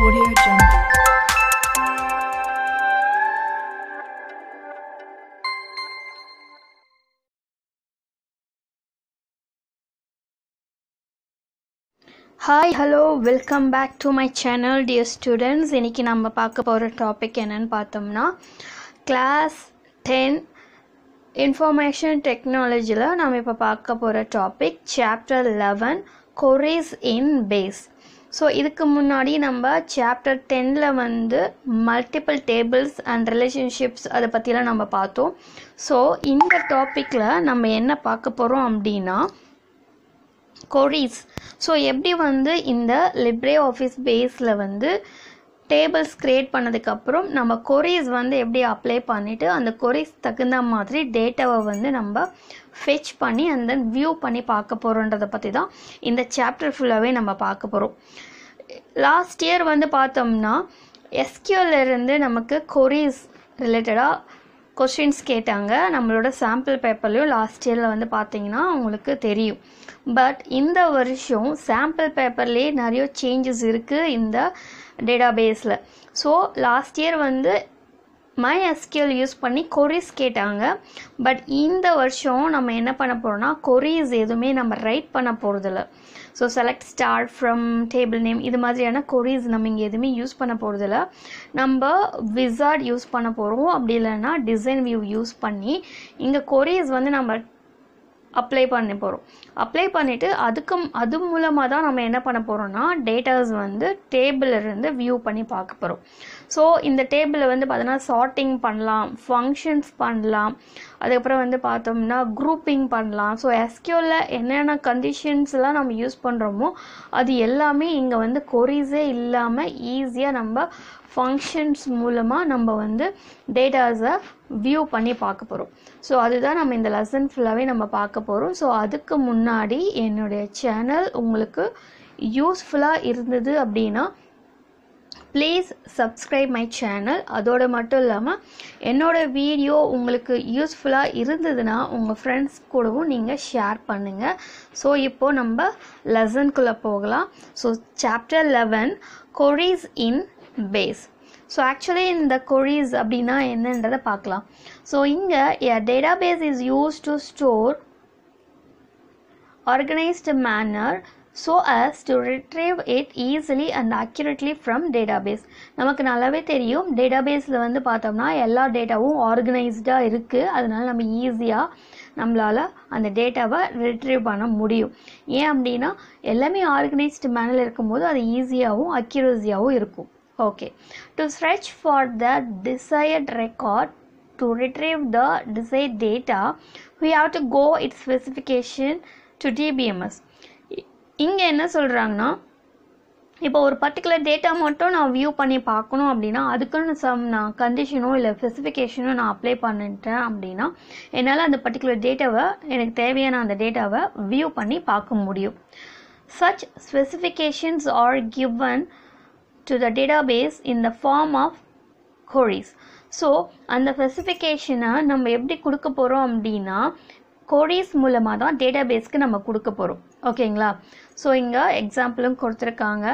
Audio Jungle. Hi, hello, welcome back to my channel, dear students. இன்னைக்கு நம்ம பார்க்க போகிற டாபிக் என்னன்னு பார்த்தோம்னா கிளாஸ் 10 இன்ஃபர்மேஷன் டெக்னாலஜியில் நம்ம இப்போ பார்க்க போகிற topic chapter 11 queries in base. So இதுக்கு முன்னாடி நம்ம சாப்டர் 10ல் வந்து மல்டிபிள் டேபிள்ஸ் அண்ட் ரிலேஷன்ஷிப்ஸ் அதை பற்றிலாம் நம்ம பார்த்தோம். ஸோ இந்த டாப்பிக்கில் நம்ம என்ன பார்க்க போகிறோம் அப்படின்னா queries. ஸோ எப்படி வந்து இந்த லிப்ரே ஆஃபீஸ் பேஸில் வந்து டேபிள்ஸ் க்ரியேட் பண்ணதுக்கப்புறம் நம்ம queries வந்து எப்படி அப்ளை பண்ணிவிட்டு அந்த queries தகுந்த மாதிரி டேட்டாவை வந்து நம்ம ஃபெச் பண்ணி அண்ட் தென் வியூ பண்ணி பார்க்க போகிறோன்றதை பற்றி தான் இந்த சாப்டர் ஃபுல்லாகவே நம்ம பார்க்க போகிறோம். லாஸ்ட் இயர் வந்து பார்த்தோம்னா SQL இருந்து நமக்கு queries ரிலேட்டடாக கொஸ்டின்ஸ் கேட்டாங்க. நம்மளோட சாம்பிள் பேப்பர்லேயும் லாஸ்ட் இயரில் வந்து பார்த்தீங்கன்னா உங்களுக்கு தெரியும். பட் இந்த வருஷம் சாம்பிள் பேப்பர்லேயே நிறைய சேஞ்சஸ் இருக்குது இந்த டேட்டாபேஸில். ஸோ லாஸ்ட் இயர் வந்து MySQL யூஸ் பண்ணி queries கேட்டாங்க. பட் இந்த வருஷம் நம்ம என்ன பண்ண போகிறோம்னா queries எதுவுமே நம்ம ரைட் பண்ண போகிறதில்ல. So select start from table name இது மாதிரியான queries நம்ம இங்கே எதுவுமே யூஸ் பண்ண போகிறதில்ல. நம்ம விசார்ட் யூஸ் பண்ண போகிறோம். அப்படி இல்லைன்னா டிசைன் வியூ யூஸ் பண்ணி இங்கே queries வந்து நம்ம அப்ளை பண்ண போகிறோம். அப்ளை பண்ணிவிட்டு அது மூலமாக தான் நம்ம என்ன பண்ண போகிறோம்னா டேட்டாஸ் வந்து டேபிளிலிருந்து வியூ பண்ணி பார்க்க போகிறோம். ஸோ இந்த டேபிளில் வந்து பார்த்தோன்னா சார்ட்டிங் பண்ணலாம், ஃபங்க்ஷன்ஸ் பண்ணலாம், அதுக்கப்புறம் வந்து பார்த்தோம்னா குரூப்பிங் பண்ணலாம். ஸோ SQLல என்னென்ன கண்டிஷன்ஸ்லாம் நம்ம யூஸ் பண்ணுறோமோ அது எல்லாமே இங்கே வந்து queriesஸே இல்லாமல் ஈஸியாக நம்ம ஃபங்க்ஷன்ஸ் மூலமாக நம்ம வந்து டேட்டாஸை வியூ பண்ணி பார்க்க போகிறோம். ஸோ அதுதான் நம்ம இந்த லெசன் ஃபுல்லாகவே நம்ம பார்க்க போகிறோம். ஸோ அதுக்கு முன்னாடி என்னுடைய சேனல் உங்களுக்கு யூஸ்ஃபுல்லாக இருந்தது அப்படின்னா ப்ளீஸ் சப்ஸ்கிரைப் மை சேனல். அதோடு மட்டும் இல்லாமல் என்னோடய வீடியோ உங்களுக்கு யூஸ்ஃபுல்லாக இருந்ததுன்னா உங்கள் ஃப்ரெண்ட்ஸ் கூடவும் நீங்கள் ஷேர் பண்ணுங்கள். ஸோ இப்போது நம்ம லெசனுக்குள்ளே போகலாம். So chapter 11 queries in base. So actually இந்த queries அப்படின்னா என்னன்றதை பார்க்கலாம். ஸோ இங்கே a database is used to store organized manner so as to retrieve it easily and accurately from database. நமக்கு நல்லாவே தெரியும் டேட்டாபேஸில் வந்து பார்த்தோம்னா எல்லா டேட்டாவும் ஆர்கனைஸ்டாக இருக்குது. அதனால நம்ம ஈஸியாக நம்மளால் அந்த டேட்டாவை ரிட்ரீவ் பண்ண முடியும். ஏன் அப்படின்னா எல்லாமே ஆர்கனைஸ்டு மேனரில் இருக்கும்போது அது ஈஸியாகவும் அக்யூரஸியாகவும் இருக்கும். Okay, to search for the desired record, to retrieve the desired data, we have to go its specification to DBMS. இங்கே என்ன சொல்கிறாங்கன்னா இப்போ ஒரு பர்டிகுலர் டேட்டா மட்டும் நான் வியூ பண்ணி பார்க்கணும் அப்படின்னா அதுக்குன்னு நான் கண்டிஷனோ இல்லை ஸ்பெசிஃபிகேஷனோ நான் அப்ளை பண்ணிட்டேன் அப்படின்னா என்னால் அந்த பர்டிகுலர் டேட்டாவை எனக்கு தேவையான அந்த டேட்டாவை வியூ பண்ணி பார்க்க முடியும். Such specifications are given to the database in the form of queries. So அந்த ஸ்பெசிஃபிகேஷனை நம்ம எப்படி கொடுக்க போகிறோம் அப்படின்னா queries மூலமாக தான் டேட்டாபேஸ்க்கு நம்ம கொடுக்க போகிறோம். ஓகேங்களா? ஸோ இங்கே எக்ஸாம்பிளும் கொடுத்துருக்காங்க.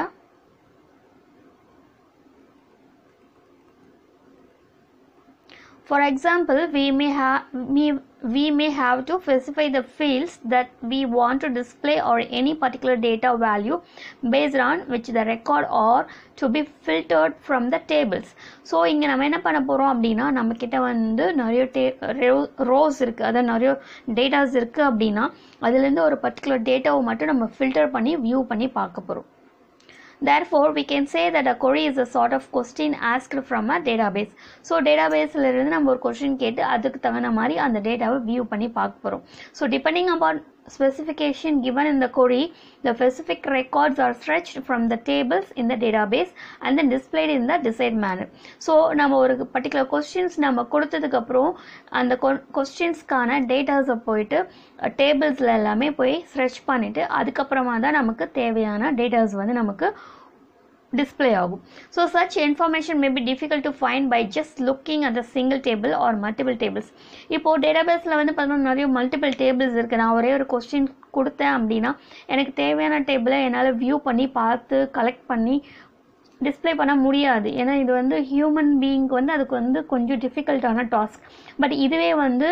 For example, we may have to specify the fields that we want to display or any particular data value based on which the record or to be filtered from the tables. So இங்கே நம்ம என்ன பண்ண போகிறோம் அப்படின்னா நம்மக்கிட்ட வந்து நிறைய rose இருக்குது, அதாவது நிறைய டேட்டாஸ் இருக்குது அப்படின்னா அதுலேருந்து ஒரு பர்டிகுலர் டேட்டாவை மட்டும் நம்ம ஃபில்டர் பண்ணி வியூ பண்ணி பார்க்க போகிறோம். Therefore, we can say that a query is a sort of question asked from a database. So, database-ல இருந்து நம்ம ஒரு question கேட்டு அதுக்கு தகுந்த மாதிரி அந்த டேட்டாவை வியூ பண்ணி பார்க்க போகிறோம். So, depending upon specification given in the query, the specific records are fetched from the tables in the database and then displayed in the desired manner. So, நம்ம ஒரு particular questions நம்ம கொடுத்ததுக்கப்புறம் அந்த கொஸ்டின்ஸ்க்கான டேட்டாஸை போயிட்டு டேபிள்ஸில் எல்லாமே போய் search பண்ணிவிட்டு அதுக்கப்புறமா தான் நமக்கு தேவையான டேட்டாஸ் வந்து நமக்கு display ஆகும். So such information may be difficult to find by just looking at the single table or multiple tables. இப்போ டேட்டாபேஸில் வந்து பார்த்தோம்னா நிறைய மல்டிபிள் டேபிள்ஸ் இருக்குது. நான் ஒரே ஒரு கொஸ்டின் கொடுத்தேன் அப்படின்னா எனக்கு தேவையான டேபிளை என்னால் வியூ பண்ணி பார்த்து கலெக்ட் பண்ணி டிஸ்ப்ளே பண்ண முடியாது. ஏன்னா இது வந்து ஹியூமன் பீயிங்க்கு வந்து அதுக்கு வந்து கொஞ்சம் டிஃபிகல்ட்டான டாஸ்க். பட் இதுவே வந்து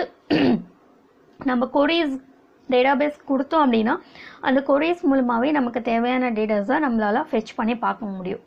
நம்ம கொரீஸ் டேட்டாபேஸ் கொடுத்தோம் அப்படின்னா அந்த கொரீஸ் மூலமாகவே நமக்கு தேவையான டேட்டாஸை நம்மளால் ஃபெச் பண்ணி பார்க்க முடியும்.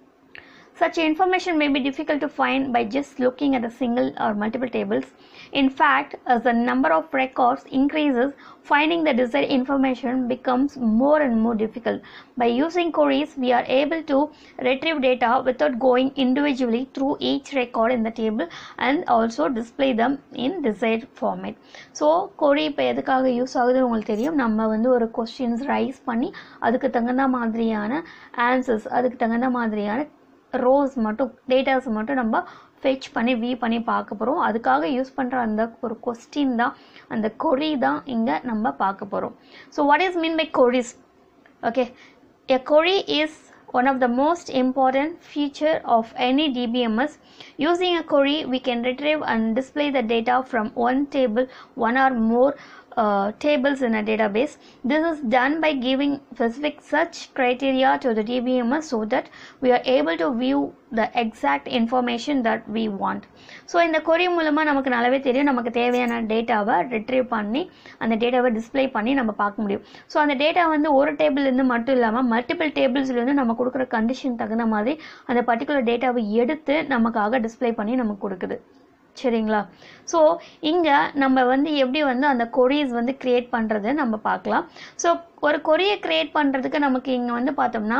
Such information may be difficult to find by just looking at a single or multiple tables. In fact, as the number of records increases, finding the desired information becomes more and more difficult. By using queries, we are able to retrieve data without going individually through each record in the table and also display them in desired format. So, query இப்போ எதுக்காக use ஆகுதுன்னு உங்களுக்கு தெரியும். நம்ம வந்து ஒரு questions rice பண்ணி அதுக்கு தகுந்த மாதிரியான ஆன்சர்ஸ், அதுக்கு தகுந்த மாதிரியான ரோஸ் மட்டும் டேட்டாஸ் மட்டும் நம்ம ஃபெச் பண்ணி வியூ பண்ணி பார்க்க போகிறோம். அதுக்காக யூஸ் பண்ணுற அந்த ஒரு கொஸ்டின் தான், அந்த கொரி தான் இங்கே நம்ம பார்க்க போகிறோம். So what is mean by queries? Okay, a query is one of the most important feature of any DBMS. Using a query, we can retrieve and display the data from one table, one or more tables in a database. This is done by giving specific search criteria to the DBMS so that we are able to view the exact information that we want. So இந்த query மூலமா நமக்கு நல்லாவே தெரியும் நமக்கு தேவையான டேட்டாவை retrieve பண்ணி அந்த டேட்டாவை டிஸ்ப்ளே பண்ணி நம்ம பார்க்க முடியும். ஸோ அந்த டேட்டா வந்து ஒரு டேபிள்லேருந்து மட்டும் இல்லாமல் மல்டிபிள் டேபிள்ஸ்லேருந்து நம்ம கொடுக்குற கண்டிஷன் தகுந்த மாதிரி அந்த பர்டிகுலர் டேட்டாவை எடுத்து நமக்காக டிஸ்ப்ளே பண்ணி நமக்கு கொடுக்குது. சரிங்களா? ஸோ இங்கே நம்ம வந்து எப்படி வந்து அந்த கொரீஸ் வந்து க்ரியேட் பண்ணுறது நம்ம பார்க்கலாம். ஸோ ஒரு கொரியை க்ரியேட் பண்ணுறதுக்கு நமக்கு இங்கே வந்து பார்த்தோம்னா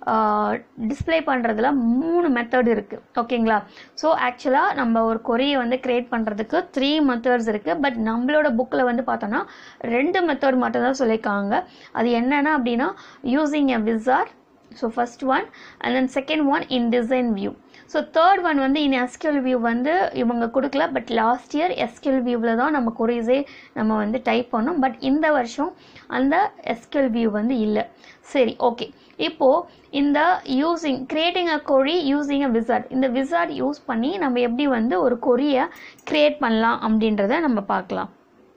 டிஸ்ப்ளே பண்ணுறதுல 3 மெத்தட் இருக்குது. ஓகேங்களா? ஸோ ஆக்சுவலாக நம்ம ஒரு கொரியை வந்து க்ரியேட் பண்ணுறதுக்கு 3 மெத்தட்ஸ் இருக்குது. பட் நம்மளோட புக்கில் வந்து பார்த்தோம்னா 2 மெத்தட் மட்டும் தான் சொல்லியிருக்காங்க. அது என்னென்னா அப்படின்னா using a wizard, so first one, and then second one in design view. So third one வந்து இன் எஸ்கியூஎல் வியூ வந்து இவங்க கொடுக்கல. பட் லாஸ்ட் இயர் எஸ்கியூஎல் வியூவில் தான் நம்ம கொரீஸே நம்ம வந்து டைப் பண்ணோம். பட் இந்த வருஷம் அந்த எஸ்கியூஎல் வியூ வந்து இல்லை. சரி, ஓகே. இப்போது இந்த creating a query using a wizard, இந்த விசார்ட் யூஸ் பண்ணி நம்ம எப்படி வந்து ஒரு கொரியை கிரியேட் பண்ணலாம் அப்படின்றத நம்ம பார்க்கலாம்.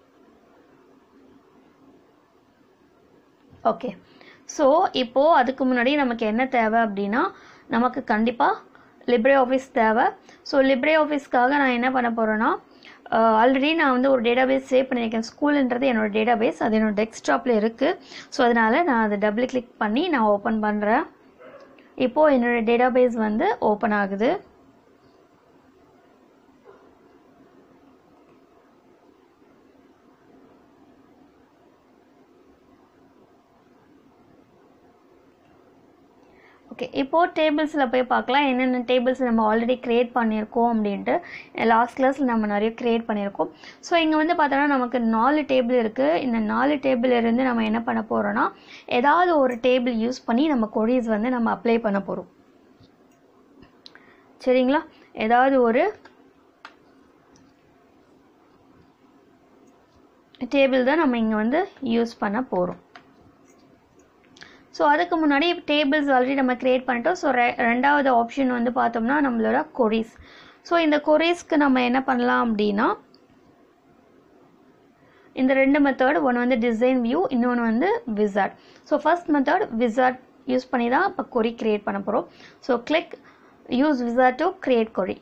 ஓகே, ஸோ இப்போது அதுக்கு முன்னாடி நமக்கு என்ன தேவை அப்படின்னா நமக்கு கண்டிப்பாக லிப்ரே ஆஃபீஸ் தேவை. ஸோ லிப்ரே ஆஃபீஸ்க்காக நான் என்ன பண்ண போகிறேன்னா ஆல்ரெடி நான் வந்து ஒரு டேட்டாபேஸ் சேவ் பண்ணியிருக்கேன். ஸ்கூல்ன்றது என்னோடய டேட்டாபேஸ், அது என்னோடய டெஸ்க்டாப்பில் இருக்குது. ஸோ அதனால் நான் அதை டபுள் கிளிக் பண்ணி நான் ஓப்பன் பண்ணுறேன். இப்போது என்னோடய டேட்டாபேஸ் வந்து ஓப்பன் ஆகுது. ஓகே, இப்போது டேபிள்ஸில் போய் பார்க்கலாம் என்னென்ன டேபிள்ஸ் நம்ம ஆல்ரெடி க்ரியேட் பண்ணியிருக்கோம் அப்படின்ட்டு. லாஸ்ட் கிளாஸில் நம்ம நிறைய க்ரியேட் பண்ணியிருக்கோம். ஸோ இங்கே வந்து பார்த்தோன்னா நமக்கு 4 டேபிள் இருக்குது. இந்த 4 டேபிள் இருந்து நம்ம என்ன பண்ண போகிறோன்னா ஏதாவது ஒரு டேபிள் யூஸ் பண்ணி நம்ம கொரீஸ் வந்து நம்ம அப்ளை பண்ண போகிறோம். சரிங்களா? ஏதாவது ஒரு டேபிள் தான் நம்ம இங்கே வந்து யூஸ் பண்ண போகிறோம். ஸோ அதுக்கு முன்னாடி டேபிள்ஸ் ஆல்ரெடி நம்ம க்ரியேட் பண்ணிட்டோம். ஸோ ரெண்டாவது ஆப்ஷன் வந்து பார்த்தோம்னா நம்மளோட கொரீஸ். ஸோ இந்த கொரீஸ்க்கு நம்ம என்ன பண்ணலாம் அப்படின்னா இந்த 2 மெத்தட், ஒன்று வந்து டிசைன் வியூ, இன்னொன்று வந்து wizard. So first method wizard use பண்ணி தான் இப்போ கொரி க்ரியேட் பண்ண போகிறோம். So click use wizard to create query.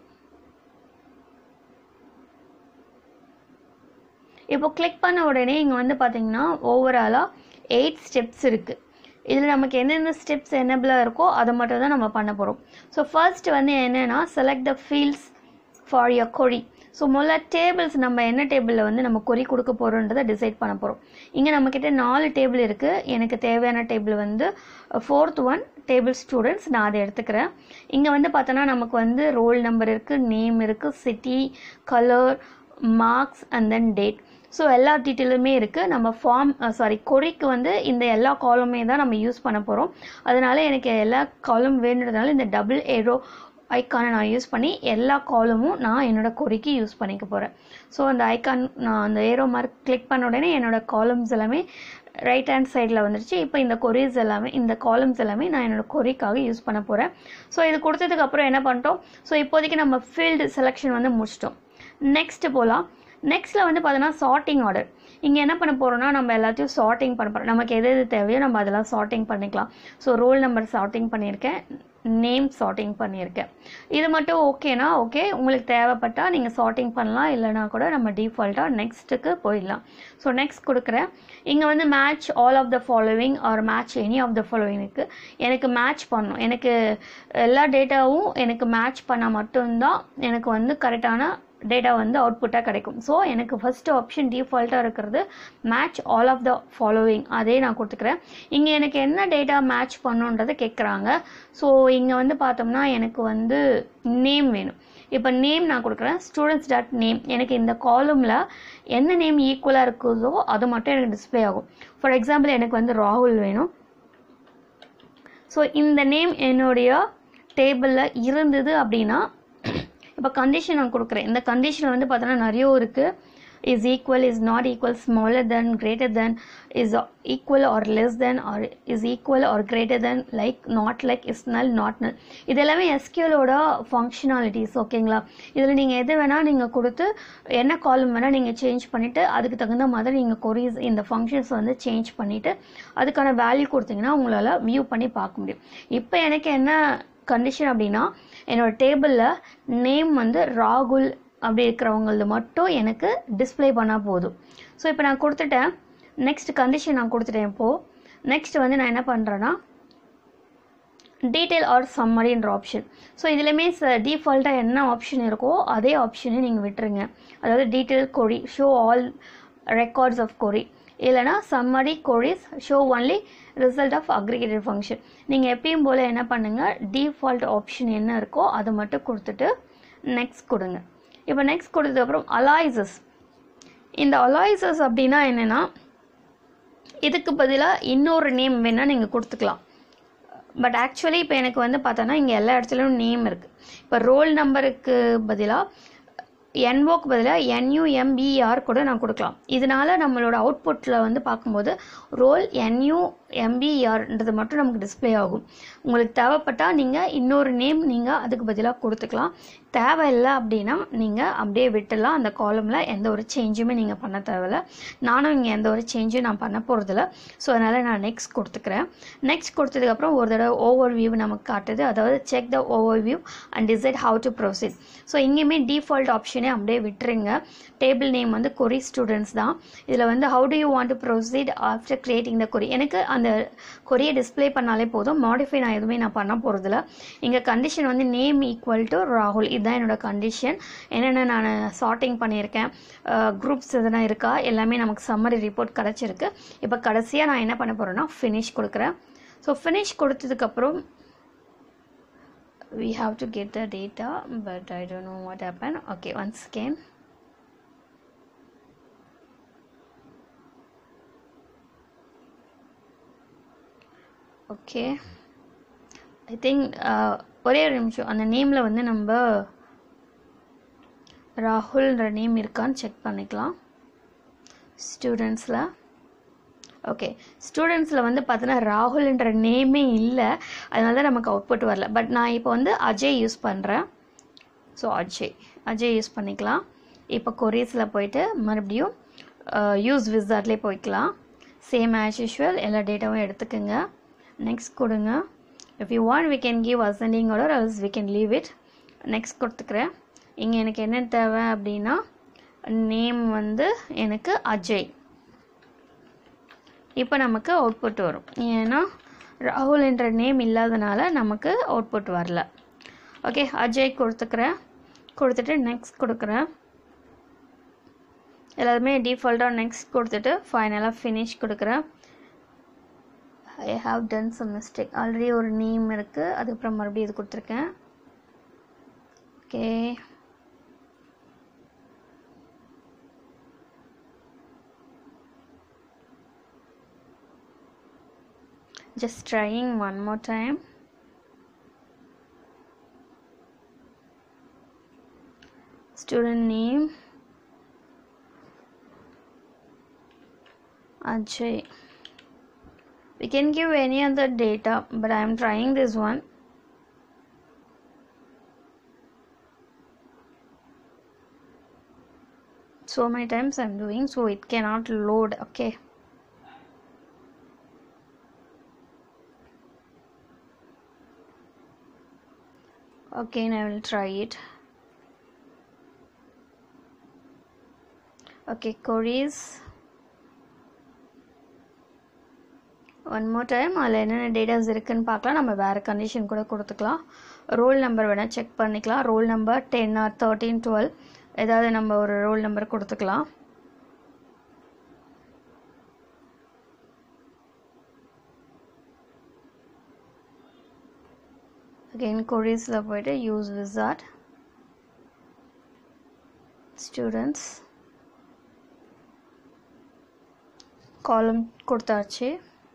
இப்போ கிளிக் பண்ண உடனே இங்கே வந்து பார்த்தீங்கன்னா ஓவராலாக 8 ஸ்டெப்ஸ் இருக்குது. இதில் நமக்கு என்னென்ன ஸ்டெப்ஸ் எனபிளாக இருக்கோ அதை மட்டும் தான் நம்ம பண்ண போகிறோம். ஸோ ஃபர்ஸ்ட் வந்து என்னென்னா select the fields for your query. So முதல்ல டேபிள்ஸ் நம்ம என்ன டேபிளில் வந்து நம்ம கொரி கொடுக்க போகிறோன்றதை டிசைட் பண்ண போகிறோம். இங்கே நம்மக்கிட்ட 4 டேபிள் இருக்குது. எனக்கு தேவையான டேபிள் வந்து 4th ஒன் டேபிள் ஸ்டூடெண்ட்ஸ், நான் அதை எடுத்துக்கிறேன். இங்கே வந்து பார்த்தோன்னா நமக்கு வந்து ரோல் நம்பர் இருக்குது, நேம் இருக்குது, city, colour, marks and then date. So எல்லா டீட்டெயிலுமே இருக்குது. நம்ம கொரிக்கு வந்து இந்த எல்லா காலமே தான் நம்ம யூஸ் பண்ண போகிறோம். அதனால் எனக்கு எல்லா காலம் வேணுன்றதுனால இந்த டபுள் ஏரோ ஐக்கானை நான் யூஸ் பண்ணி எல்லா காலமும் நான் என்னோடய கொரிக்கு யூஸ் பண்ணிக்க போகிறேன். ஸோ அந்த ஐக்கான் நான் அந்த ஏரோ மார்க் கிளிக் பண்ண உடனே என்னோடய காலம்ஸ் எல்லாமே ரைட் ஹேண்ட் சைடில் வந்துடுச்சு. இப்போ இந்த கொரீஸ் எல்லாமே, இந்த காலம்ஸ் எல்லாமே நான் என்னோடய கொரிக்காக யூஸ் பண்ண போகிறேன். ஸோ இது கொடுத்ததுக்கப்புறம் என்ன பண்ணிட்டோம், ஸோ இப்போதைக்கு நம்ம ஃபீல்டு செலெக்ஷன் வந்து முடிச்சிட்டோம். நெக்ஸ்ட்டு போகலாம். நெக்ஸ்ட்டில் வந்து பார்த்தோன்னா சார்ட்டிங் ஆர்டர். இங்கே என்ன பண்ண போகிறோம்னா நம்ம எல்லாத்தையும் சார்ட்டிங் பண்ண போகிறோம். நமக்கு எது எது தேவையோ நம்ம அதெல்லாம் சார்ட்டிங் பண்ணிக்கலாம். ஸோ ரோல் நம்பர் சார்ட்டிங் பண்ணியிருக்கேன், நேம் சார்ட்டிங் பண்ணியிருக்கேன். இது மட்டும் ஓகேனா ஓகே, உங்களுக்கு தேவைப்பட்டால் நீங்கள் சார்ட்டிங் பண்ணலாம், இல்லைனா கூட நம்ம டிஃபால்ட்டாக நெக்ஸ்ட்டுக்கு போயிடலாம். ஸோ நெக்ஸ்ட் கொடுக்குறேன். இங்கே வந்து match all of the following or match any of the ஃபாலோவிங்க்கு எனக்கு மேட்ச் பண்ணணும். எனக்கு எல்லா டேட்டாவும் எனக்கு மேட்ச் பண்ணால் மட்டும்தான் எனக்கு வந்து கரெக்டான டேட்டா வந்து அவுட்புட்டாக கிடைக்கும். ஸோ எனக்கு ஃபஸ்ட்டு ஆப்ஷன் டிஃபால்ட்டாக இருக்கிறது match all of the following, அதே நான் கொடுத்துக்கிறேன். இங்கே எனக்கு என்ன டேட்டா மேட்ச் பண்ணுன்றதை கேட்குறாங்க. ஸோ இங்கே வந்து பார்த்தோம்னா எனக்கு வந்து நேம் வேணும். இப்போ நேம் நான் கொடுக்குறேன், ஸ்டூடெண்ட்ஸ் டாட் நேம். எனக்கு இந்த காலமில் என்ன நேம் ஈக்குவலாக இருக்குதோ அது மட்டும் எனக்கு டிஸ்பிளே ஆகும். ஃபார் எக்ஸாம்பிள் எனக்கு வந்து ராகுல் வேணும். ஸோ இந்த நேம் என்னுடைய டேபிளில் இருந்தது அப்படின்னா இப்போ கண்டிஷன் நான் கொடுக்குறேன். இந்த கண்டிஷனில் வந்து பார்த்தோன்னா நிறைய இருக்குது. Is equal, is not equal, smaller than, greater than, is equal or less than, or is equal or greater than, like, not like, is null, not null. இது எல்லாமே எஸ்கியூஎலோட ஃபங்க்ஷனாலிட்டிஸ். ஓகேங்களா? இதில் நீங்கள் எது வேணால் நீங்கள் கொடுத்து என்ன காலம் வேணால் நீங்கள் சேஞ்ச் பண்ணிவிட்டு அதுக்கு தகுந்த மாதிரி நீங்கள் கொரீஸ் இந்த ஃபங்க்ஷன்ஸ் வந்து சேஞ்ச் பண்ணிவிட்டு அதுக்கான வேல்யூ கொடுத்தீங்கன்னா உங்களால் வியூ பண்ணி பார்க்க முடியும். இப்போ எனக்கு என்ன கண்டிஷன் அப்படின்னா என்னோட டேபிளில் நேம் வந்து ராகுல் அப்படி இருக்கிறவங்களது மட்டும் எனக்கு டிஸ்பிளே பண்ணால் போதும். ஸோ இப்போ நான் கொடுத்துட்டேன். நெக்ஸ்ட் கண்டிஷன் நான் கொடுத்துட்டேன். இப்போது நெக்ஸ்ட் வந்து நான் என்ன பண்ணுறேன்னா டீட்டெயில் ஆர் சம்மரின்ற ஆப்ஷன். ஸோ இதுலேயுமே டிஃபால்ட்டாக என்ன ஆப்ஷன் இருக்கோ அதே ஆப்ஷனே நீங்கள் விட்டுருங்க. அதாவது detail query, show all records of query, இல்லைனா summary queries, show only result of aggregated function. நீங்கள் எப்பயும் போல் என்ன பண்ணுங்கள், டிஃபால்ட் ஆப்ஷன் என்ன இருக்கோ அதை மட்டும் கொடுத்துட்டு நெக்ஸ்ட் கொடுங்க. இப்போ நெக்ஸ்ட் கொடுத்ததுக்கப்புறம் அலாய்சஸ். இந்த அலாய்சஸ் அப்படின்னா என்னென்னா இதுக்கு பதிலாக இன்னொரு நேம் வேணால் நீங்கள் கொடுத்துக்கலாம். பட் ஆக்சுவலி இப்போ எனக்கு வந்து பார்த்தோன்னா இங்கே எல்லா இடத்துலையும் நேம் இருக்குது. இப்போ ரோல் நம்பருக்கு பதிலாக என்ஓக்கு பதிலாக NUMBR கூட நான் கொடுக்கலாம். இதனால் நம்மளோட அவுட்புட்டில் வந்து பார்க்கும்போது ரோல் NUMBRன்றது மட்டும் நமக்கு டிஸ்பிளே ஆகும். உங்களுக்கு தேவைப்பட்டால் நீங்கள் இன்னொரு நேம் நீங்கள் அதுக்கு பதிலாக கொடுத்துக்கலாம். தேவையில்லை அப்படின்னா நீங்கள் அப்படியே விட்டுடலாம். அந்த காலமில் எந்த ஒரு சேஞ்சுமே நீங்கள் பண்ண தேவையில்லை. நானும் இங்கே எந்த ஒரு சேஞ்சும் நான் பண்ண போகிறதில்ல. ஸோ அதனால் நான் நெக்ஸ்ட் கொடுத்துக்கிறேன். நெக்ஸ்ட் கொடுத்ததுக்கப்புறம் ஒரு தடவை ஓவர் வியூ நமக்கு காட்டுது. அதாவது check the over view and decide how to proceed. So இங்கேயுமே டிஃபால்ட் ஆப்ஷனே அப்படியே விட்டுருங்க. டேபிள் நேம் வந்து கொரி ஸ்டூடெண்ட்ஸ் தான். இதில் வந்து how to you want to proceed after creating the query. எனக்கு அந்த கொரியை டிஸ்பிளே பண்ணாலே போதும். மாடிஃபை நான் எதுவுமே நான் பண்ண போகிறதில்ல. இங்கே கண்டிஷன் வந்து நேம் ஈக்குவல் டு ராகுல், இதுதான் என்னோட கண்டிஷன். என்னென்ன நான் சார்ட்டிங் பண்ணியிருக்கேன், குரூப்ஸ் எதனா இருக்கா, எல்லாமே நமக்கு சம்மரி ரிப்போர்ட் கிடச்சிருக்கு. இப்போ கடைசியாக நான் என்ன பண்ண போகிறேன்னா ஃபினிஷ் கொடுக்குறேன். ஸோ ஃபினிஷ் கொடுத்ததுக்கப்புறம் we have to get the data, but I don't know what happened. Okay, once again okay, I think ஒரே ஒரு நிமிஷம் அந்த நேமில் வந்து நம்ம ராகுல்ன்ற நேம் இருக்கான்னு செக் பண்ணிக்கலாம். ஸ்டூடெண்ட்ஸில் ஓகே, ஸ்டூடெண்ட்ஸில் வந்து பார்த்தோன்னா ராகுல்ன்ற நேமே இல்லை. அதனால தான் நமக்கு அவுட்புட் வரல. பட் நான் இப்போ வந்து அஜய் யூஸ் பண்ணுறேன். ஸோ அஜய் யூஸ் பண்ணிக்கலாம். இப்போ கொரீஸில் போயிட்டு மறுபடியும் யூஸ் விசார்ட்லேயே போய்க்கலாம். சேம் ஆஸ் யூஷுவல் எல்லா டேட்டாவும் எடுத்துக்கோங்க. நெக்ஸ்ட் கொடுங்க. If you want we can give ascending order, else we can leave it. Next கொடுத்துக்கிறேன். இங்கே எனக்கு என்ன தேவை அப்படின்னா நேம் வந்து எனக்கு அஜய். இப்போ நமக்கு அவுட்புட் வரும். ஏன்னா ராகுல் என்ற நேம் இல்லாதனால நமக்கு அவுட்புட் வரல. ஓகே, அஜய் கொடுத்துக்கிறேன். கொடுத்துட்டு நெக்ஸ்ட் கொடுக்குறேன். எல்லாருமே டிஃபால்ட்டாக நெக்ஸ்ட் கொடுத்துட்டு ஃபைனலாக ஃபினிஷ் கொடுக்குறேன். I have done some mistake. Already ஒரு நேம் இருக்குது, அதுக்கப்புறம் மறுபடியும் இது கொடுத்துருக்கேன். Okay, just trying one more time. Student name Ajay. We can give any other data, but I am trying this one. So many times I am doing, so it cannot load. Okay, Again I will try it. Okay, queries. One more time. அதில் என்னென்ன datas இருக்குன்னு பார்க்கலாம். நம்ம வேறு condition கூட கொடுத்துக்கலாம். Roll number வேணால் check பண்ணிக்கலாம். ரோல் நம்பர் 10 or 13 12 ஏதாவது நம்ம ஒரு ரோல் நம்பர் கொடுத்துக்கலாம். Again queriesல போய்ட்டு யூஸ் விசார்ட் ஸ்டூடெண்ட்ஸ் காலம் கொடுத்தாச்சு.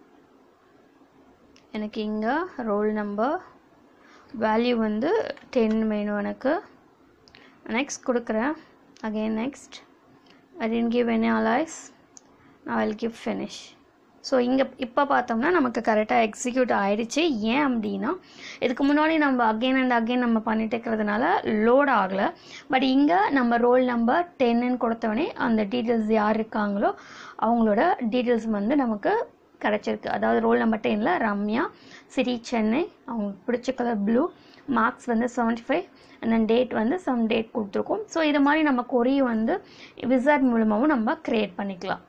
எனக்கு இங்கே ரோல் நம்பர் வேல்யூ வந்து 10 வேணும் எனக்கு. நெக்ஸ்ட் கொடுக்குறேன். Again next I didn't give any allies. Now I'll give finish. So இங்கே இப்போ பார்த்தோம்னா நமக்கு கரெக்டாக எக்ஸிக்யூட் ஆகிடுச்சு. ஏன் அப்படின்னா இதுக்கு முன்னாடி நம்ம அகெயின் அண்ட் அகெயின் நம்ம பண்ணிட்டு இருக்கிறதுனால லோட் ஆகலை. பட் இங்கே நம்ம ரோல் நம்பர் 10ன்னு கொடுத்தவொடனே அந்த டீட்டெயில்ஸ் யார் இருக்காங்களோ அவங்களோட டீட்டெயில்ஸ் வந்து நமக்கு கிடச்சிருக்கு. அதாவது ரோல் நம்பர் 10ல் ரம்யா, சிட்டி சென்னை, அவங்களுக்கு பிடிச்ச கலர் ப்ளூ, மார்க்ஸ் வந்து 75 அண்ட் தென் டேட் வந்து சம் டேட் கொடுத்துருக்கோம். ஸோ இது மாதிரி நம்ம கொரி வந்து விசார்ட் மூலமாகவும் நம்ம க்ரியேட் பண்ணிக்கலாம்.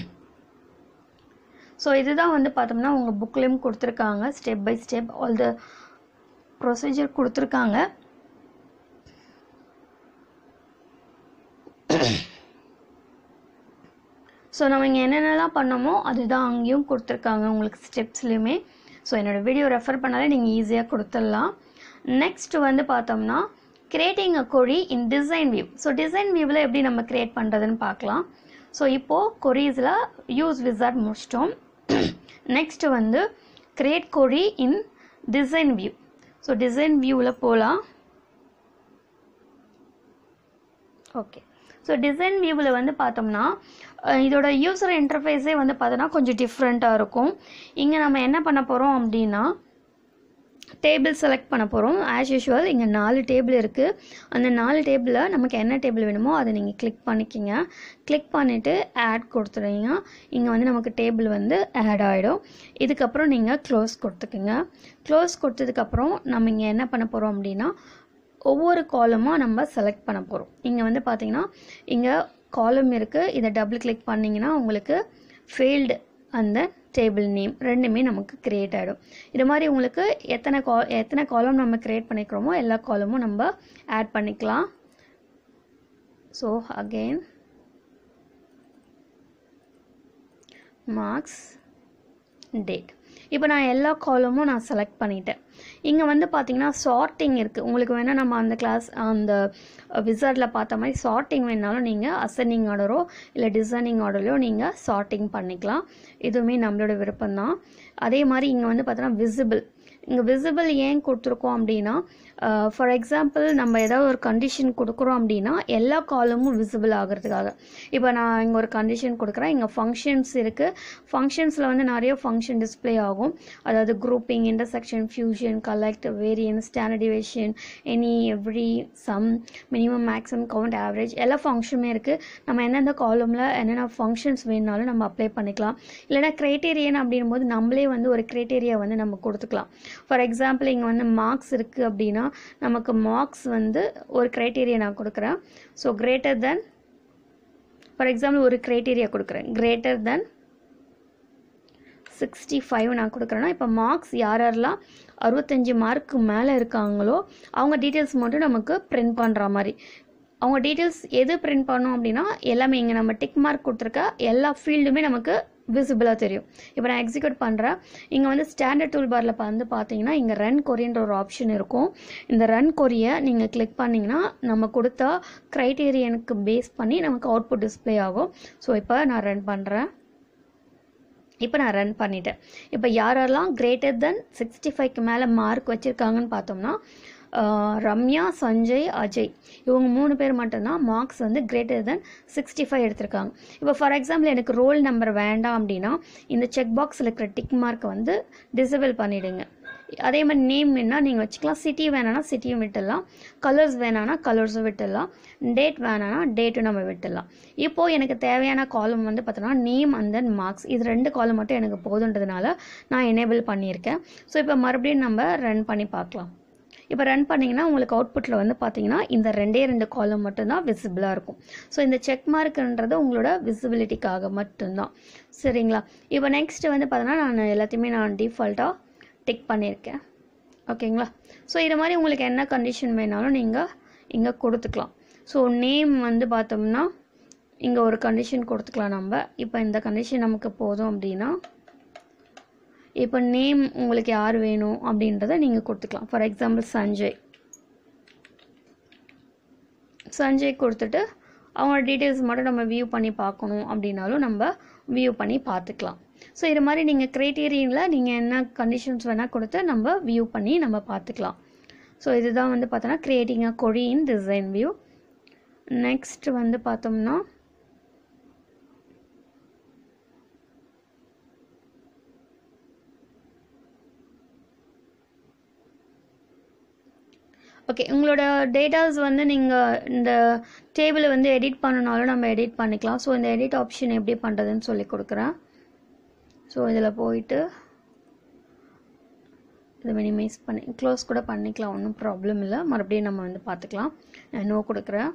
ஸோ இதுதான் வந்து பார்த்தோம்னா உங்கள் புக்லேயும் கொடுத்துருக்காங்க. Step by step all the procedure கொடுத்துருக்காங்க. ஸோ நம்ம இங்கே என்னென்னலாம் பண்ணோமோ அதுதான் அங்கேயும் கொடுத்துருக்காங்க உங்களுக்கு ஸ்டெப்ஸ்லையுமே. ஸோ என்னோடய வீடியோ ரெஃபர் பண்ணாலே நீங்கள் ஈஸியாக கொடுத்துடலாம். நெக்ஸ்ட் வந்து பார்த்தோம்னா creating a query in design view. So design வியூவில் எப்படி நம்ம கிரியேட் பண்ணுறதுன்னு பார்க்கலாம். ஸோ இப்போது கொரீஸில் யூஸ் விசார்ட் முடிச்சிட்டோம். நெக்ஸ்ட் வந்து create query in design view. So design வியூவில் போகலாம். ஓகே, ஸோ டிசைன் வியூவில் வந்து பார்த்தோம்னா இதோட யூசர் இன்டர்ஃபேஸே வந்து பார்த்தோன்னா கொஞ்சம் டிஃப்ரெண்ட்டாக இருக்கும். இங்கே நம்ம என்ன பண்ண போகிறோம் அப்படின்னா டேபிள் செலக்ட் பண்ண போகிறோம். ஆஸ் யூஷுவல் இங்கே 4 டேபிள் இருக்குது. அந்த 4 டேபிளில் நமக்கு என்ன டேபிள் வேணுமோ அதை நீங்கள் கிளிக் பண்ணிக்கிங்க. கிளிக் பண்ணிவிட்டு ஆட் கொடுத்துருங்க. இங்கே வந்து நமக்கு டேபிள் வந்து ஆட் ஆகிடும். இதுக்கப்புறம் நீங்கள் க்ளோஸ் கொடுத்துக்குங்க. க்ளோஸ் கொடுத்ததுக்கப்புறம் நம்ம இங்கே என்ன பண்ண போகிறோம் அப்படின்னா ஒவ்வொரு காலமாக நம்ம செலக்ட் பண்ண போகிறோம். இங்கே வந்து பார்த்திங்கன்னா இங்கே காலம் இருக்குது. இதை டபுள் கிளிக் பண்ணிங்கன்னா உங்களுக்கு ஃபீல்டு அந்த டேபிள் நேம் ரெண்டுமே நமக்கு க்ரியேட் ஆகிடும். இது மாதிரி உங்களுக்கு எத்தனை காலம் நம்ம க்ரியேட் பண்ணிக்கிறோமோ எல்லா காலமும் நம்ம ஆட் பண்ணிக்கலாம். So again marks, date. இப்போ நான் எல்லா காலமும் நான் செலக்ட் பண்ணிட்டேன். இங்கே வந்து பார்த்திங்கன்னா சார்ட்டிங் இருக்குது. உங்களுக்கு வேணால் நம்ம அந்த கிளாஸ் அந்த விசார்டில் பார்த்த மாதிரி சார்ட்டிங் வேணாலும் நீங்கள் அசெண்டிங் ஆர்டரோ இல்லை டிசைனிங் ஆர்டரோ நீங்கள் சார்ட்டிங் பண்ணிக்கலாம். இதுவுமே நம்மளோட விருப்பம்தான். அதே மாதிரி இங்கே வந்து பார்த்தோன்னா விசிபிள். இங்கே விசிபிள் ஏன் கொடுத்துருக்கோம் அப்படின்னா ஃபார் எக்ஸாம்பிள் நம்ம ஏதாவது ஒரு கண்டிஷன் கொடுக்குறோம் அப்படின்னா எல்லா காலமும் விசிபிள் ஆகிறதுக்காக. இப்போ நான் இங்கே ஒரு கண்டிஷன் கொடுக்குறேன். இங்கே ஃபங்க்ஷன்ஸ் இருக்குது. ஃபங்க்ஷன்ஸில் வந்து நிறைய ஃபங்க்ஷன் டிஸ்பிளே ஆகும். அதாவது grouping, intersection, fusion, collect, variance, standard deviation, any, every, sum, minimum, maximum, count, average எல்லா ஃபங்க்ஷனுமே இருக்குது. நம்ம எந்தெந்த காலமில் என்னென்ன ஃபங்க்ஷன்ஸ் வேணுனாலும் நம்ம அப்ளை பண்ணிக்கலாம். இல்லைனா க்ரைட்டீரியன் அப்படின் போது நம்மளே வந்து ஒரு க்ரைட்டீரியா வந்து நம்ம கொடுத்துக்கலாம். ஃபார் எக்ஸாம்பிள் இங்கே வந்து மார்க்ஸ் இருக்குது அப்படின்னா நமக்கு மார்க்ஸ் வந்து ஒரு க்ரைட்டீரியா நான் கொடுக்குறேன். So greater than, for example ஒரு க்ரைட்டீரியா கொடுக்குறேன், கிரேட்டர் தென் 65 நான் கொடுக்குறேன்னா இப்போ மார்க்ஸ் யாரெல்லாம் 65 மார்க்கு மேலே இருக்காங்களோ அவங்க டீட்டெயில்ஸ் மட்டும் நமக்கு பிரிண்ட் பண்ணுற மாதிரி. அவங்க டீட்டெயில்ஸ் எது பிரிண்ட் பண்ணோம் அப்படின்னா எல்லாமே இங்கே நம்ம டிக் மார்க் கொடுத்துருக்க எல்லா ஃபீல்டுமே நமக்கு விசிபிளாக தெரியும். இப்போ நான் எக்ஸிக்யூட் பண்ணுறேன். இங்கே வந்து ஸ்டாண்டர்ட் டூல் பாரில் வந்து பார்த்தீங்கன்னா இங்கே ரன் கொரின்ற ஒரு ஆப்ஷன் இருக்கும். இந்த ரன் கொரியை நீங்கள் கிளிக் பண்ணிங்கன்னா நம்ம கொடுத்த க்ரைட்டீரியனுக்கு பேஸ் பண்ணி நமக்கு அவுட்புட் டிஸ்பிளே ஆகும். ஸோ இப்போ நான் ரன் பண்ணுறேன். இப்போ நான் ரன் பண்ணிட்டேன். இப்போ யாரெல்லாம் கிரேட்டர் தென் 65க்கு மேலே மார்க் வச்சுருக்காங்கன்னு பார்த்தோம்னா ரம்யா, சஞ்சய், அஜய் இவங்க 3 பேர் மட்டும்தான் மார்க்ஸ் வந்து கிரேட்டர் தென் 65 எடுத்திருக்காங்க. இப்போ ஃபார் எக்ஸாம்பிள் எனக்கு ரோல் நம்பர் வேண்டாம் அப்படின்னா இந்த செக் பாக்ஸில் இருக்கிற டிக் மார்க்கை வந்து டிசேபிள் பண்ணிவிடுங்க. அதே மாதிரி நேம் வேணால் நீங்கள் வச்சுக்கலாம். சிட்டி வேணான்னா சிட்டியும் விட்டுடலாம். கலர்ஸ் வேணான்னா கலர்ஸும் விட்டுடலாம். டேட் வேணான்னா டேட்டும் நம்ம விட்டுடலாம். இப்போது எனக்கு தேவையான காலம் வந்து பார்த்தோன்னா நேம் அண்ட் தென் மார்க்ஸ் இது 2 காலம் மட்டும் எனக்கு போதுன்றதுனால நான் எனேபிள் பண்ணியிருக்கேன். ஸோ இப்போ மறுபடியும் நம்ம ரன் பண்ணி பார்க்கலாம். இப்போ ரன் பண்ணிங்கன்னா உங்களுக்கு அவுட்புட்டில் வந்து பார்த்தீங்கன்னா இந்த ரெண்டு காலம் மட்டும்தான் விசிபிளாக இருக்கும். ஸோ இந்த செக் மார்க்குன்றது உங்களோட விசிபிலிட்டிக்காக மட்டும்தான். சரிங்களா? இப்போ நெக்ஸ்ட் வந்து பார்த்தீங்கன்னா நான் எல்லாத்தையுமே நான் டிஃபால்ட்டாக டிக் பண்ணியிருக்கேன். ஓகேங்களா? ஸோ இது மாதிரி உங்களுக்கு என்ன கண்டிஷன் வேணாலும் நீங்கள் இங்கே கொடுத்துக்கலாம். ஸோ நேம் வந்து பார்த்தோம்னா இங்கே ஒரு கண்டிஷன் கொடுத்துக்கலாம் நம்ம. இப்போ இந்த கண்டிஷன் நமக்கு போதும் அப்படின்னா இப்போ நேம் உங்களுக்கு யார் வேணும் அப்படின்றத நீங்கள் கொடுத்துக்கலாம். ஃபார் எக்ஸாம்பிள் சஞ்சய் கொடுத்துட்டு அவங்களோட டீட்டெயில்ஸ் மட்டும் நம்ம வியூ பண்ணி பார்க்கணும் அப்படின்னாலும் நம்ம வியூ பண்ணி பார்த்துக்கலாம். ஸோ இது மாதிரி நீங்கள் க்ரைட்டீரியனில் நீங்கள் என்ன கண்டிஷன்ஸ் வேணால் கொடுத்து நம்ம வியூ பண்ணி நம்ம பார்த்துக்கலாம். ஸோ இதுதான் வந்து பார்த்தோன்னா creating a query in design view. Next வந்து பார்த்தோம்னா ஓகே, உங்களோட டேட்டாஸ் வந்து நீங்கள் இந்த டேபிளை வந்து எடிட் பண்ணனாலும் நம்ம எடிட் பண்ணிக்கலாம். ஸோ இந்த எடிட் ஆப்ஷன் எப்படி பண்ணுறதுன்னு சொல்லி கொடுக்குறேன். ஸோ இதில் போயிட்டு இதை மினிமைஸ் பண்ணி க்ளோஸ் கூட பண்ணிக்கலாம், ஒன்றும் ப்ராப்ளம் இல்லை. மறுபடியும் நம்ம வந்து பார்த்துக்கலாம். நான் நோ கொடுக்குறேன்.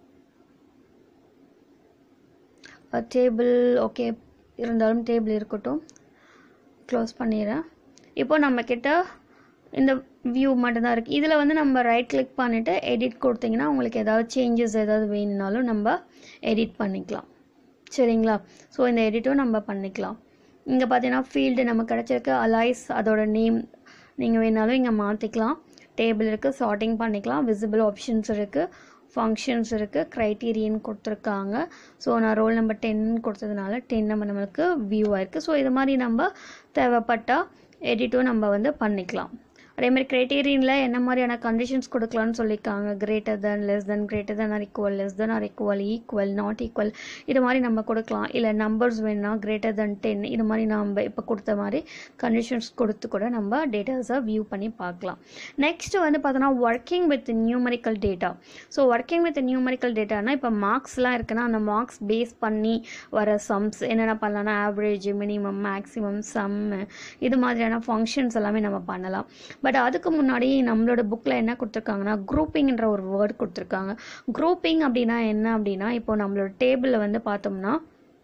டேபிள் ஓகே இருந்தாலும் டேபிள் இருக்கட்டும், க்ளோஸ் பண்ணிடுறேன். இப்போ நம்மக்கிட்ட இந்த வியூ மட்டும்தான் இருக்குது. இதில் வந்து நம்ம ரைட் கிளிக் பண்ணிவிட்டு எடிட் கொடுத்தீங்கன்னா உங்களுக்கு ஏதாவது சேஞ்சஸ் ஏதாவது வேணும்னாலும் நம்ம எடிட் பண்ணிக்கலாம். சரிங்களா? ஸோ இந்த எடிட்டும் நம்ம பண்ணிக்கலாம். இங்கே பார்த்தீங்கன்னா ஃபீல்டு நம்ம கிடச்சிருக்கு, அலைஸ் அதோட நேம் நீங்கள் வேணாலும் இங்கே மாற்றிக்கலாம். டேபிள் இருக்குது, சார்ட்டிங் பண்ணிக்கலாம், விசிபிள் ஆப்ஷன்ஸ் இருக்குது, ஃபங்க்ஷன்ஸ் இருக்குது, க்ரைட்டீரியன் கொடுத்துருக்காங்க. ஸோ நான் ரோல் நம்பர் 10 கொடுத்ததுனால 10 நம்மளுக்கு வியூ ஆயிருக்கு. ஸோ இது மாதிரி நம்ம தேவைப்பட்டால் எடிட்டும் நம்ம வந்து பண்ணிக்கலாம். அதேமாதிரி க்ரைட்டீரியனில் என்ன மாதிரியான கண்டிஷன்ஸ் கொடுக்கலான்னு சொல்லியிருக்காங்க. Greater than, less than, greater than or equal, less than or equal, equal, not equal, இது மாதிரி நம்ம கொடுக்கலாம். இல்லை நம்பர்ஸ் வேணுன்னா கிரேட்டர் தென் 10, இது மாதிரி நம்ம இப்போ கொடுத்த மாதிரி கண்டிஷன்ஸ் கொடுத்து கூட நம்ம டேட்டாஸை வியூ பண்ணி பார்க்கலாம். நெக்ஸ்ட் வந்து பார்த்தோன்னா working with numerical data. So working with numerical டேட்டானா இப்போ மார்க்ஸ்லாம் இருக்குன்னா அந்த மார்க்ஸ் பேஸ் பண்ணி வர சம்ஸ் என்னென்ன பண்ணலாம்னா ஆவரேஜ், மினிமம், மேக்ஸிமம், சம்மு, இது மாதிரியான ஃபங்க்ஷன்ஸ் எல்லாமே நம்ம பண்ணலாம். பட் அதுக்கு முன்னாடி நம்மளோட புக்கில் என்ன கொடுத்துருக்காங்கன்னா குரூப்பிங்ன்ற ஒரு வேர்ட் கொடுத்துருக்காங்க. குரூப்பிங் அப்படின்னா என்ன அப்படின்னா இப்போ நம்மளோட டேபிளில் வந்து பார்த்தோம்னா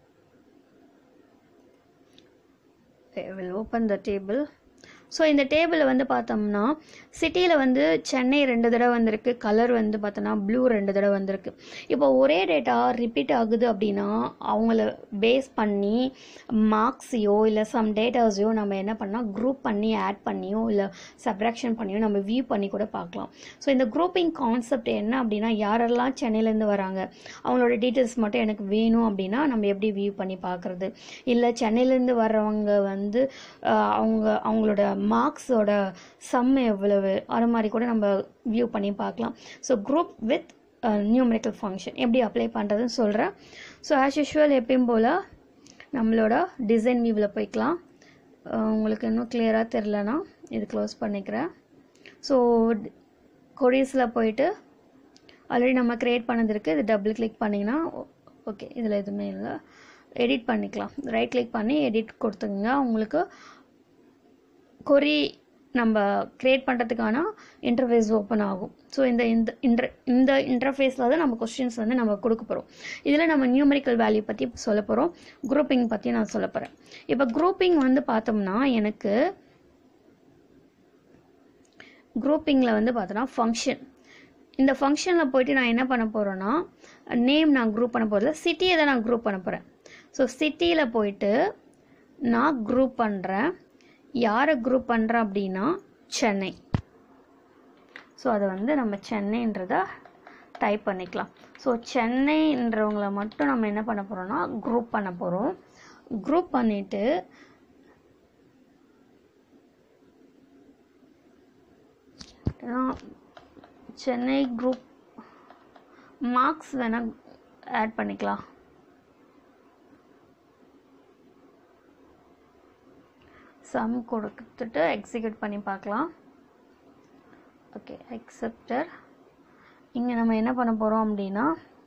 ஓப்பன் த டேபிள். ஸோ இந்த டேபிளில் வந்து பார்த்தோம்னா சிட்டியில் வந்து சென்னை 2 தடவை வந்திருக்கு, கலர் வந்து பார்த்தோன்னா ப்ளூ 2 தடவை வந்திருக்கு. இப்போ ஒரே டேட்டா ரிப்பீட் ஆகுது அப்படின்னா அவங்கள பேஸ் பண்ணி மார்க்ஸையோ இல்லை சம் டேட்டாஸையோ நம்ம என்ன பண்ணால் குரூப் பண்ணி ஆட் பண்ணியோ இல்லை சப்ராக்ஷன் பண்ணியோ நம்ம வியூ பண்ணி கூட பார்க்கலாம். ஸோ இந்த குரூப்பிங் கான்செப்ட் என்ன அப்படின்னா யாரெல்லாம் சென்னையிலேருந்து வராங்க அவங்களோட டீட்டெயில்ஸ் மட்டும் எனக்கு வேணும் அப்படின்னா நம்ம எப்படி வியூ பண்ணி பார்க்குறது. இல்லை சென்னையிலேருந்து வர்றவங்க வந்து அவங்களோட மார்க்ஸோட சம் எவ்வளவு அது மாதிரி கூட நம்ம வியூ பண்ணி பார்க்கலாம். So group with numerical function எப்படி அப்ளை பண்ணுறதுன்னு சொல்கிறேன். ஸோ ஆஸ் யூஷுவல் எப்பயும் போல் நம்மளோட டிசைன் வியூவில் போய்க்கலாம். உங்களுக்கு இன்னும் கிளியராக தெரிலனா இது க்ளோஸ் பண்ணிக்கிறேன். ஸோ கொரீஸில் போயிட்டு ஆல்ரெடி நம்ம க்ரியேட் பண்ணது இருக்குது, இது டபுள் கிளிக் பண்ணிங்கன்னா ஓகே இதில் எதுவுமே இல்லை, எடிட் பண்ணிக்கலாம். ரைட் கிளிக் பண்ணி எடிட் கொடுத்துங்க. உங்களுக்கு கொரி நம்ம க்ரியேட் பண்ணுறதுக்கான இன்டர்ஃபேஸ் ஓப்பன் ஆகும். ஸோ இந்த இன்டர்ஃபேஸில் தான் நம்ம கொஸ்டின்ஸ் வந்து நம்ம கொடுக்க போகிறோம். இதில் நம்ம நியூமரிக்கல் வேல்யூ பற்றி சொல்ல போகிறோம், குரூப்பிங் பற்றி நான் சொல்ல போகிறேன். இப்போ குரூப்பிங் வந்து பார்த்தோம்னா எனக்கு குரூப்பிங்கில் வந்து பார்த்தோன்னா ஃபங்க்ஷன், இந்த ஃபங்க்ஷனில் போய்ட்டு நான் என்ன பண்ண போகிறேன்னா நேம் நான் குரூப் பண்ண போகிறதில்ல, சிட்டியை தான் நான் குரூப் பண்ண போகிறேன். ஸோ சிட்டியில் போயிட்டு நான் குரூப் பண்ணுறேன். யாரை குரூப் பண்ணுறேன் அப்படின்னா சென்னை. ஸோ அதை வந்து நம்ம சென்னைன்றதை டைப் பண்ணிக்கலாம். ஸோ சென்னைன்றவங்கள மட்டும் நம்ம என்ன பண்ண போகிறோம்னா குரூப் பண்ண போகிறோம். குரூப் பண்ணிவிட்டு சென்னை குரூப் மார்க்ஸ் வேணால் ஆட் பண்ணிக்கலாம். சம் கொடுத்துட்டு எக்ஸிக்யூட் பண்ணி பார்க்கலாம். ஓகே அக்செப்டர். இங்கே நம்ம என்ன பண்ண போகிறோம் அப்படின்னா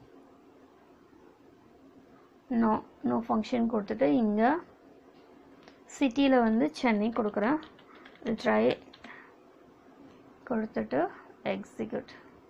நோ ஃபங்க்ஷன் கொடுத்துட்டு இங்கே சிட்டியில் வந்து சென்னை கொடுக்குறேன். ட்ரை கொடுத்துட்டு எக்ஸிக்யூட்.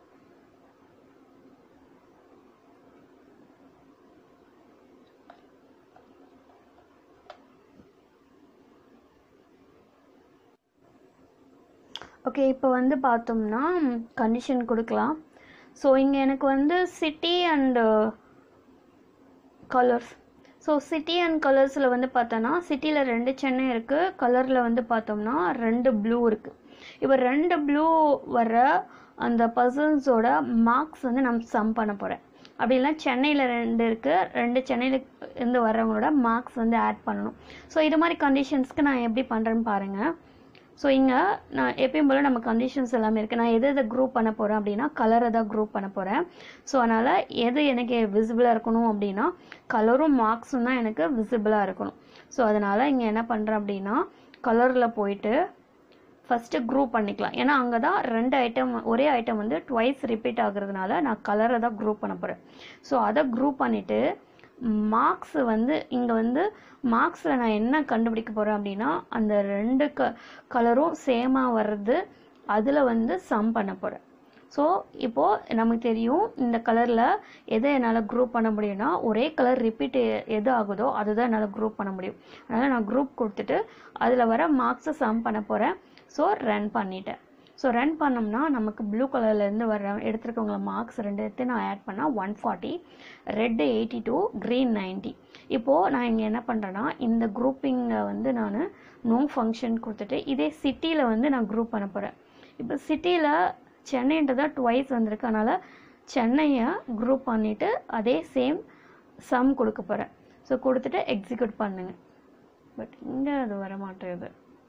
ஓகே, இப்போ வந்து பார்த்தோம்னா கண்டிஷன் கொடுக்கலாம். ஸோ இங்கே எனக்கு வந்து city and colours. So city and கலர்ஸில் வந்து பார்த்தோன்னா சிட்டியில் 2 சென்னை இருக்குது, கலரில் வந்து பார்த்தோம்னா 2 ப்ளூ இருக்குது. இப்போ 2 ப்ளூ வர அந்த பர்சன்ஸோட மார்க்ஸ் வந்து நான் சம் பண்ண போகிறேன். அப்படி இல்லைனா சென்னையில் 2 இருக்குது, 2 சென்னையில் இருந்து வர்றவங்களோட மார்க்ஸ் வந்து ஆட் பண்ணணும். ஸோ இது மாதிரி கண்டிஷன்ஸ்க்கு நான் எப்படி பண்ணுறேன்னு பாருங்கள். ஸோ இங்கே நான் எப்பயும் போல் நம்ம கண்டிஷன்ஸ் எல்லாமே இருக்குது. நான் எதை குரூப் பண்ண போகிறேன் அப்படின்னா கலரை தான் குரூப் பண்ண போகிறேன். ஸோ அதனால் எது எனக்கு விசிபிளாக இருக்கணும் அப்படின்னா கலரும் மார்க்ஸும் தான் எனக்கு விசிபிளாக இருக்கணும். ஸோ அதனால் இங்கே என்ன பண்ணுறேன் அப்படின்னா கலரில் போயிட்டு ஃபஸ்ட்டு குரூப் பண்ணிக்கலாம். ஏன்னா அங்கே தான் 2 ஐட்டம் ஒரே ஐட்டம் வந்து ட்வைஸ் ரிப்பீட் ஆகுறதுனால நான் கலரை தான் குரூப் பண்ண போகிறேன். ஸோ அதை குரூப் பண்ணிவிட்டு மார்க்ஸ் வந்து இங்கே வந்து மார்க்ஸில் நான் என்ன கண்டுபிடிக்க போகிறேன் அப்படின்னா அந்த 2 கலரும் சேமாக வர்றது அதில் வந்து சம் பண்ண போகிறேன். ஸோ இப்போது நமக்கு தெரியும் இந்த கலரில் எதை என்னால் குரூப் பண்ண முடியும்னா ஒரே கலர் ரிப்பீட் எது ஆகுதோ அதுதான் என்னால் குரூப் பண்ண முடியும். அதனால் நான் குரூப் கொடுத்துட்டு அதில் வர மார்க்ஸை சம் பண்ண போகிறேன். ஸோ ரன் பண்ணிட்டேன். ஸோ ரன் பண்ணோம்னா நமக்கு ப்ளூ கலர்லேருந்து வர எடுத்துருக்கவங்கள மார்க்ஸ் 2 எடுத்து நான் ஆட் பண்ணால் 140, ரெட்டு 82, க்ரீன் 90. இப்போது நான் இங்கே என்ன பண்ணுறேன்னா இந்த குரூப்பிங்கை வந்து நான் நோ ஃபங்க்ஷன் கொடுத்துட்டு இதே சிட்டியில் வந்து நான் குரூப் பண்ண போகிறேன். இப்போ சிட்டியில் சென்னைன்றதான் ட்வைஸ் வந்திருக்கு, அதனால் சென்னையை குரூப் பண்ணிவிட்டு அதே சேம் சம் கொடுக்க போகிறேன். ஸோ கொடுத்துட்டு எக்ஸிக்யூட் பண்ணுங்க. பட் இங்கே அது வர மாட்டேங்குது.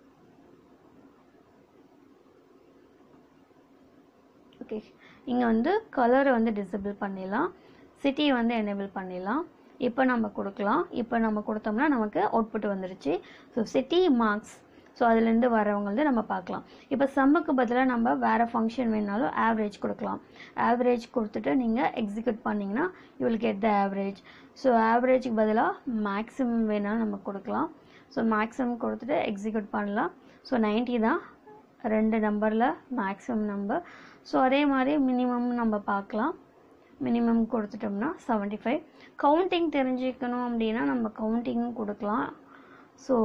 ஓகே, இங்கே வந்து கலரை வந்து டிசபிள் பண்ணிடலாம், சிட்டியை வந்து எனேபிள் பண்ணிடலாம். இப்போ நம்ம கொடுக்கலாம். இப்போ நம்ம கொடுத்தோம்னா நமக்கு அவுட்புட் வந்துருச்சு. So city marks. ஸோ அதுலேருந்து வரவங்க நம்ம பார்க்கலாம். இப்போ சம்முக்கு பதிலாக நம்ம வேறு ஃபங்க்ஷன் வேணாலும் ஆவரேஜ் கொடுக்கலாம். ஆவரேஜ் கொடுத்துட்டு நீங்கள் எக்ஸிக்யூட் பண்ணிங்கன்னா you will get the average. So ஆவரேஜுக்கு பதிலாக மேக்ஸிமம் வேணாலும் நம்ம கொடுக்கலாம். ஸோ மேக்ஸிமம் கொடுத்துட்டு எக்ஸிக்யூட் பண்ணலாம். ஸோ 90 தான் 2 நம்பரில் மேக்ஸிமம் நம்பர். ஸோ அதே மாதிரி மினிமம் நம்ம பார்க்கலாம். மினிமம் கொடுத்துட்டோம்னா 75. கவுண்டிங் தெரிஞ்சுக்கணும் அப்படின்னா நம்ம கவுண்டிங் கொடுக்கலாம். So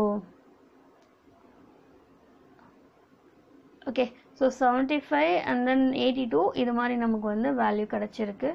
okay, so 75 and then 82 இது மாதிரி நமக்கு வந்து வேல்யூ கிடச்சிருக்கு.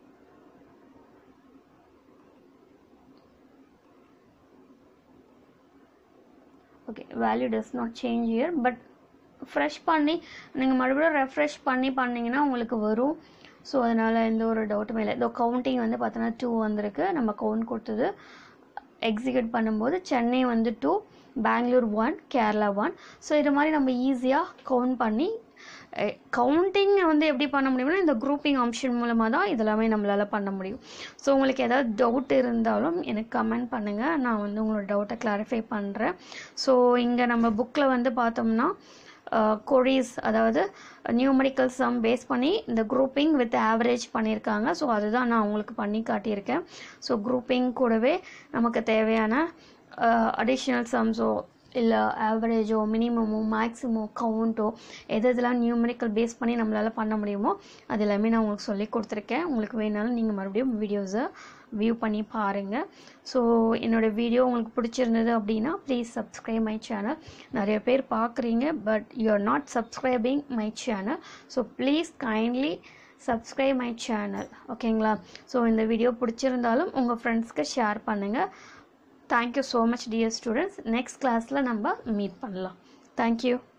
Okay, value does not change here. But fresh பண்ணி நீங்கள் மறுபடியும் ரெஃப்ரெஷ் பண்ணிங்கன்னா உங்களுக்கு வரும். ஸோ அதனால் எந்த ஒரு டவுட்டுமே இல்லை. இதோ கவுண்டிங் வந்து பார்த்தோன்னா 2 வந்திருக்கு. நம்ம கவுண்ட் கொடுத்தது எக்ஸிக்யூட் பண்ணும்போது சென்னை வந்து 2, பெங்களூர் 1, கேரளா 1. ஸோ இது மாதிரி நம்ம ஈஸியாக கவுண்ட் பண்ணி கவுண்டிங் வந்து எப்படி பண்ண முடியும்னா இந்த குரூப்பிங் ஆப்ஷன் மூலமாக தான் இதெல்லாமே நம்மளால் பண்ண முடியும். ஸோ உங்களுக்கு ஏதாவது டவுட் இருந்தாலும் எனக்கு கமெண்ட் பண்ணுங்கள், நான் வந்து உங்களோட டவுட்டை கிளாரிஃபை பண்ணுறேன். ஸோ இங்கே நம்ம புக்கில் வந்து பார்த்தோம்னா கொரீஸ் அதாவது நியூமரிக்கல் சம் பேஸ் பண்ணி இந்த குரூப்பிங் வித் ஆவரேஜ் பண்ணியிருக்காங்க. ஸோ அதுதான் நான் உங்களுக்கு பண்ணி காட்டியிருக்கேன். ஸோ குரூப்பிங் கூடவே நமக்கு தேவையான அடிஷ்னல் சம்ஸோ இல்லை ஆவரேஜோ மினிமமோ மேக்ஸிமோ கவுண்ட்டோ எதெல்லாம் நியூமரிக்கல் பேஸ் பண்ணி நம்மளால் பண்ண முடியுமோ அது எல்லாமே நான் உங்களுக்கு சொல்லி கொடுத்துருக்கேன். உங்களுக்கு வேணாலும் நீங்கள் மறுபடியும் வீடியோஸை வியூ பண்ணி பாருங்கள். ஸோ என்னோடய வீடியோ உங்களுக்கு பிடிச்சிருந்தது அப்படின்னா ப்ளீஸ் சப்ஸ்கிரைப் மை சேனல். நிறைய பேர் பார்க்குறீங்க but you are not subscribing my channel. So please kindly subscribe my channel. ஓகேங்களா? ஸோ இந்த வீடியோ பிடிச்சிருந்தாலும் உங்கள் ஃப்ரெண்ட்ஸ்க்கு ஷேர் பண்ணுங்கள். Thank you so much dear students. Next class la namba meet pannalam. Thank you.